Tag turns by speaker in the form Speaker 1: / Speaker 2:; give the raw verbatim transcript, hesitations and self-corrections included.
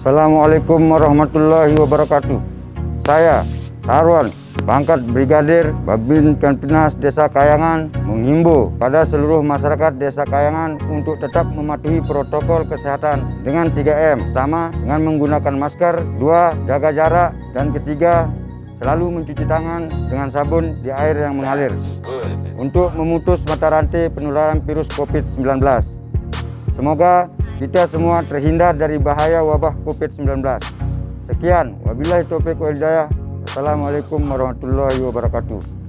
Speaker 1: Assalamualaikum warahmatullahi wabarakatuh. Saya Sarwan, pangkat Brigadir Babin Kamtipmas Desa Kayangan, menghimbau pada seluruh masyarakat Desa Kayangan untuk tetap mematuhi protokol kesehatan dengan tiga M. Pertama, dengan menggunakan masker. Dua, jaga jarak. Dan ketiga, selalu mencuci tangan dengan sabun di air yang mengalir untuk memutus mata rantai penularan virus COVID sembilan belas. Semoga kita semua terhindar dari bahaya wabah COVID sembilan belas. Sekian, wabillahi taufiq wal hidayah. Assalamualaikum warahmatullahi wabarakatuh.